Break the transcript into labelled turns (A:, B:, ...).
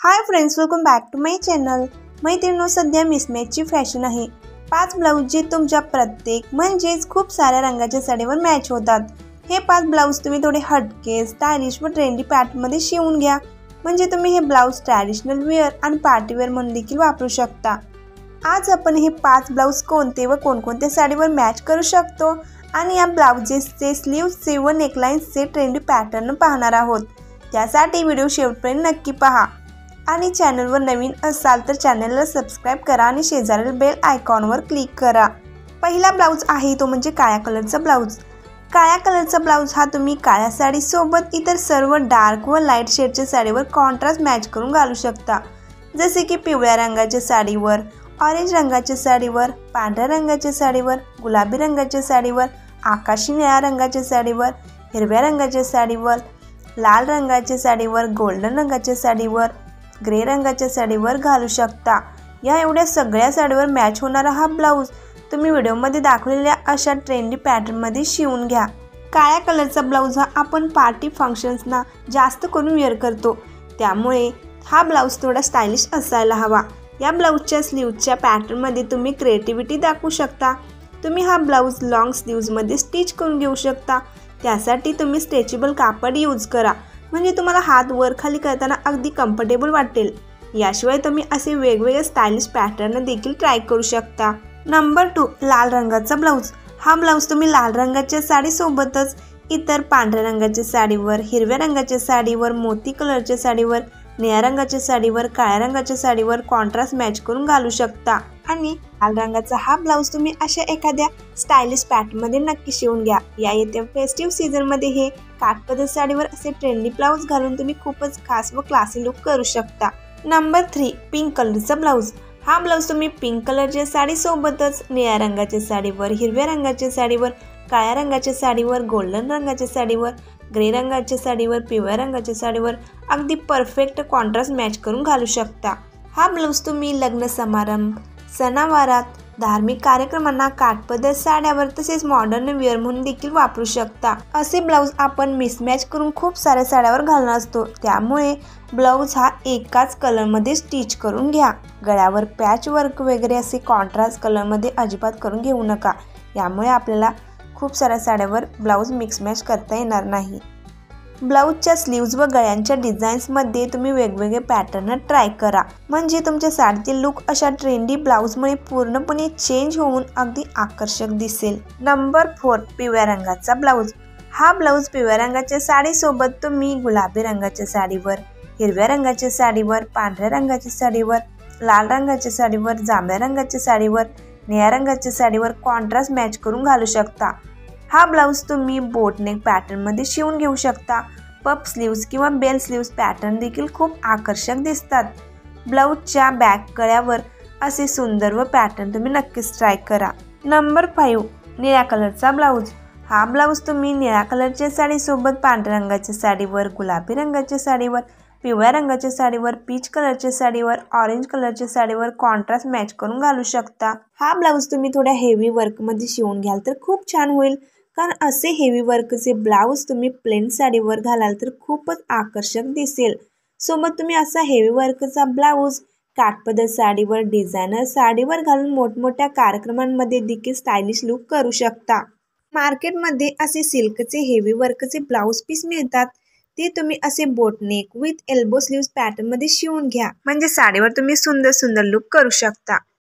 A: High friends, welcome back to my channel. मैत्रिणींनो, सध्या मिसमॅचची fashion आहे। 5 ब्लाऊज जे तुमच्या प्रत्येक म्हणजेच खूप साऱ्या रंगाच्या साडीवर मॅच होतात। हे 5 ब्लाऊज तुम्ही थोडे हटके, स्टायलिश व ट्रेंडी पॅटर्न मध्ये शिवून घ्या। म्हणजे तुम्ही हे ब्लाऊज ट्रॅडिशनल वेअर आणि पार्टी वेअर म्हणून देखील वापरू शकता। आज आपण हे 5 ब्लाऊज कोणते व कोणकोणत्या साडीवर मॅच करू शकतो आणि या ब्लाऊजेसचे स्लीव्हजचे व नेकलाइन्सचे ट्रेंडी पॅटर्न पाहणार आहोत। त्यासाठी व्हिडिओ शेवटपर्यंत नक्की पहा आणि चॅनलवर नवीन असाल तर चॅनलला सबस्क्राइब करा आणि शेजारील बेल आयकॉनवर क्लिक करा। पहिला ब्लाऊज आहे तो म्हणजे काळ्या कलरचा ब्लाऊज। काळ्या कलरचा ब्लाऊज हा तुम्ही काळ्या साडी सोबत इतर सर्व डार्क व लाईट शेडच्या साडीवर कॉन्ट्रास्ट मॅच करून घालू शकता। जसे की पिवळ्या रंगाच्या साडीवर, ऑरेंज रंगाच्या साडीवर, पांढऱ्या रंगाच्या साडीवर, गुलाबी रंगाच्या साडीवर, आकाशी निळ्या रंगाच्या साडीवर, हिरव्या रंगाच्या साडीवर, लाल रंगाच्या साडीवर, गोल्डन रंगाच्या साडीवर, ग्रे रंगाच्या साडीवर घालू शकता। या एवढ्या सगळ्या साडीवर मॅच होणारा हा ब्लाऊज तुम्ही व्हिडिओमध्ये दाखवलेल्या अशा ट्रेंडी पॅटर्नमध्ये शिवून घ्या। काळ्या कलरचा ब्लाऊज हा आपण पार्टी फंक्शन्सना जास्त करून वेअर करतो, त्यामुळे हा ब्लाऊज थोडा स्टायलिश असायला हवा। या ब्लाऊजच्या स्लीव्हच्या पॅटर्नमध्ये तुम्ही क्रिएटिव्हिटी दाखवू शकता। तुम्ही हा ब्लाऊज लॉंग स्लीव्जमध्ये स्टिच करून घेऊ शकता। त्यासाठी तुम्ही स्ट्रेचेबल कापड यूज करा, म्हणजे तुम्हाला हात वर खाली करताना अगदी कम्फर्टेबल वाटेल। याशिवाय तुम्ही असे वेगवेगळे स्टायलिश पॅटर्न देखील ट्राय करू शकता। नंबर 2, लाल रंगाचा ब्लाऊज। हा ब्लाऊज तुम्ही लाल रंगाच्या साडीसोबतच इतर पांढऱ्या रंगाच्या साडीवर, हिरव्या रंगाच्या साडीवर, मोती कलरच्या साडीवर, निळ्या रंगाच्या साडीवर, काळ्या रंगाच्या साडीवर कॉन्ट्रास्ट मॅच करून घालू शकता। आणि लाल रंगाचा हा ब्लाऊज तुम्ही अशा एखाद्या स्टायलिश पॅटर्नमध्ये नक्की शिवून घ्या। या येत्या फेस्टिव्ह सीझनमध्ये हे काठपदर साडीवर असे ट्रेंडी ब्लाऊज घालून तुम्ही खूपच खास व क्लासी लुक करू शकता। नंबर 3, पिंक कलरचा ब्लाऊज। हा ब्लाऊज तुम्ही पिंक कलरच्या साडीसोबतच निळ्या रंगाच्या साडीवर, हिरव्या रंगाच्या साडीवर, काळ्या रंगाच्या साडीवर, गोल्डन रंगाच्या साडीवर, ग्रे रंगाच्या साडीवर, पिवळ्या रंगाच्या साडीवर अगदी परफेक्ट कॉन्ट्रास्ट मॅच करून घालू शकता। हा ब्लाऊज तुम्ही लग्न समारंभ, सणावारात, धार्मिक कार्यक्रमांना काठपदर साड्यावर तसेच मॉडर्न वेअर म्हणून देखील वापरू शकता। असे ब्लाऊज आपण मिसमॅच करून खूप साऱ्या साड्यावर घालणार असतो, त्यामुळे ब्लाऊज हा एकाच कलरमध्ये स्टिच करून घ्या। गळ्यावर पॅच वर्क वगैरे असे कॉन्ट्रास्ट कलरमध्ये अजिबात करून घेऊ नका, यामुळे आपल्याला खूप साऱ्या साड्यावर ब्लाऊज मिक्स मॅच करता येणार नाही। ब्लाऊजच्या स्लीव्ज व गळ्यांच्या डिझाईन्समध्ये तुम्ही वेगवेगळे पॅटर्न ट्राय करा, म्हणजे तुमच्या साडीतील लुक अशा ट्रेंडी ब्लाऊजमुळे पूर्णपणे चेंज होऊन अगदी आकर्षक दिसेल। नंबर 4, पिवळ्या रंगाचा ब्लाऊज। हा ब्लाऊज पिवळ्या रंगाच्या साडीसोबत तुम्ही गुलाबी रंगाच्या साडीवर, हिरव्या रंगाच्या साडीवर, पांढऱ्या रंगाच्या साडीवर, लाल रंगाच्या साडीवर, जांभळ्या रंगाच्या साडीवर, निळ्या रंगाच्या साडीवर कॉन्ट्रास्ट मॅच करून घालू शकता। हा ब्लाऊज तुम्ही बोटनेक पॅटर्नमध्ये शिवून घेऊ शकता। पफ स्लीव्ज किंवा बेल स्लीव्ज पॅटर्न देखील खूप आकर्षक दिसतात। ब्लाऊजच्या बॅक गळ्यावर असे सुंदर व पॅटर्न तुम्ही नक्कीच ट्राय करा। नंबर 5, निळ्या कलरचा ब्लाऊज। हा ब्लाऊज तुम्ही निळ्या कलरच्या साडीसोबत पांढऱ्या रंगाच्या साडीवर, गुलाबी रंगाच्या साडीवर, पिवळ्या रंगाच्या साडीवर, पीच कलरच्या साडीवर, ऑरेंज कलरच्या साडीवर कॉन्ट्रास्ट मॅच करून घालू शकता। हा ब्लाऊज तुम्ही थोड्या हेवी वर्कमध्ये शिवून घ्याल तर खूप छान होईल, कारण असे हेवी वर्कचे ब्लाऊज तुम्ही प्लेन साडीवर घालाल तर खूपच आकर्षक दिसेल। सोबत तुम्ही असा हेवी वर्कचा ब्लाऊज काठपदर साडीवर, डिझायनर साडीवर घालून मोठमोठ्या कार्यक्रमांमध्ये देखील स्टायलिश लुक करू शकता। मार्केटमध्ये असे सिल्कचे हेवी वर्कचे ब्लाऊज पीस मिळतात, ते तुम्ही असे बोटनेक विथ एल्बो स्लीव्ज पॅटर्नमध्ये शिवून घ्या, म्हणजे साडीवर तुम्ही सुंदर सुंदर लुक करू शकता।